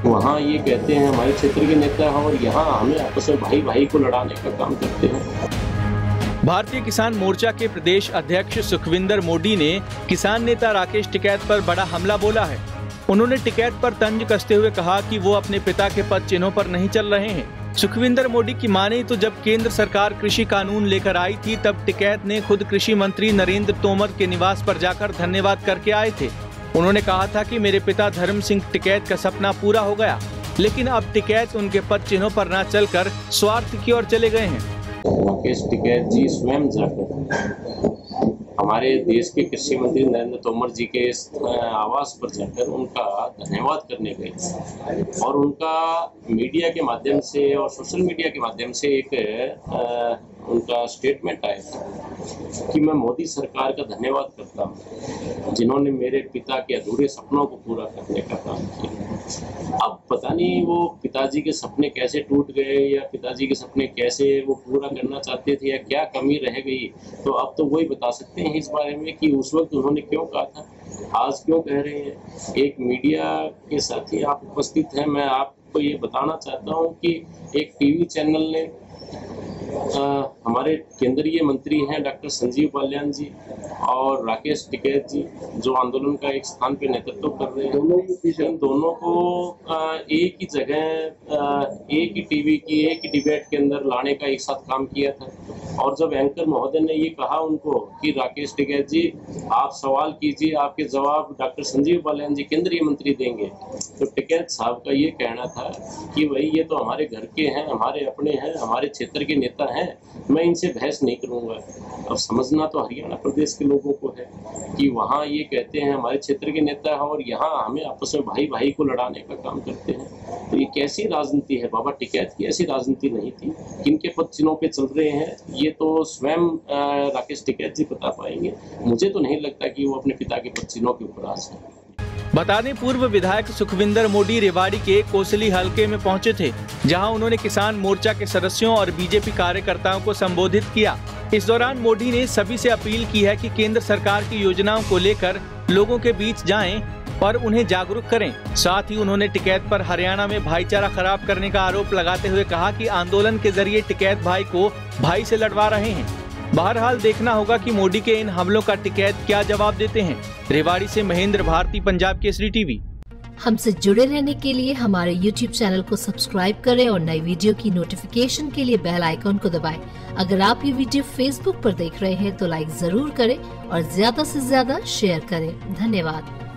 वहाँ ये कहते हैं हमारे क्षेत्र के नेता हैं और यहाँ हमें आपस में भाई भाई को लड़ाने का काम करते हैं। भारतीय किसान मोर्चा के प्रदेश अध्यक्ष सुखविंदर मोदी ने किसान नेता राकेश टिकैत पर बड़ा हमला बोला है। उन्होंने टिकैत पर तंज कसते हुए कहा कि वो अपने पिता के पद चिन्हों पर नहीं चल रहे हैं। सुखविंदर मोदी की माने तो जब केंद्र सरकार कृषि कानून लेकर आई थी तब टिकैत ने खुद कृषि मंत्री नरेंद्र तोमर के निवास पर जाकर धन्यवाद करके आए थे। उन्होंने कहा था कि मेरे पिता धर्म सिंह टिकैत का सपना पूरा हो गया, लेकिन अब टिकैत उनके पद चिन्हों पर न चलकर स्वार्थ की ओर चले गए हैं। राकेश टिकैत जी स्वयं जाकर हमारे देश के कृषि मंत्री नरेंद्र तोमर जी के आवास पर जाकर उनका धन्यवाद करने गए और उनका मीडिया के माध्यम से और सोशल मीडिया के माध्यम से एक उनका स्टेटमेंट आया था कि मैं मोदी सरकार का धन्यवाद करता हूं जिन्होंने मेरे पिता के अधूरे सपनों को पूरा करने का काम किया। अब पता नहीं वो पिताजी के सपने कैसे टूट गए या पिताजी के सपने कैसे वो पूरा करना चाहते थे या क्या कमी रह गई, तो अब तो वही बता सकते हैं इस बारे में कि उस वक्त उन्होंने क्यों कहा था, आज क्यों कह रहे हैं। एक मीडिया के साथी आप उपस्थित हैं, मैं आपको ये बताना चाहता हूँ कि एक टीवी चैनल ने हमारे केंद्रीय मंत्री हैं डॉक्टर संजीव बालियान जी और राकेश टिकैत जी जो आंदोलन का एक स्थान पे नेतृत्व कर रहे हैं, इन दोनों को एक ही जगह एक ही टीवी की एक ही डिबेट के अंदर लाने का एक साथ काम किया था। और जब एंकर महोदय ने ये कहा उनको कि राकेश टिकैत जी आप सवाल कीजिए, आपके जवाब डॉक्टर संजीव बालियान जी केंद्रीय मंत्री देंगे, तो टिकैत साहब का ये कहना था कि भाई ये तो हमारे घर के हैं, हमारे अपने हैं, हमारे क्षेत्र के नेता हैं, मैं इनसे बहस नहीं करूंगा। अब समझना तो हरियाणा प्रदेश के लोगों को है कि वहाँ ये कहते हैं हमारे क्षेत्र के नेता हैं और यहाँ हमें आपस में भाई भाई को लड़ाने का काम करते हैं। तो ये कैसी राजनीति है बाबा टिकैत की? ऐसी राजनीति नहीं थी। किनके पद चिन्हों पे चल रहे हैं ये तो स्वयं राकेश टिकैत जी बता पाएंगे। मुझे तो नहीं लगता कि वो अपने पिता के पद चिन्हों के ऊपर आस है। बता दें, पूर्व विधायक सुखविंदर मोदी रेवाड़ी के कोसली हलके में पहुंचे थे, जहां उन्होंने किसान मोर्चा के सदस्यों और बीजेपी कार्यकर्ताओं को संबोधित किया। इस दौरान मोदी ने सभी से अपील की है कि केंद्र सरकार की योजनाओं को लेकर लोगों के बीच जाएं और उन्हें जागरूक करें। साथ ही उन्होंने टिकैत पर हरियाणा में भाईचारा खराब करने का आरोप लगाते हुए कहा कि आंदोलन के जरिए टिकैत भाई को भाई से लड़वा रहे हैं। बहरहाल देखना होगा कि मोदी के इन हमलों का टिकैत क्या जवाब देते हैं। रेवाड़ी से महेंद्र भारती, पंजाब केसरी टीवी। हमसे जुड़े रहने के लिए हमारे YouTube चैनल को सब्सक्राइब करें और नई वीडियो की नोटिफिकेशन के लिए बेल आइकॉन को दबाएं। अगर आप ये वीडियो Facebook पर देख रहे हैं तो लाइक जरूर करें और ज्यादा से ज्यादा शेयर करें। धन्यवाद।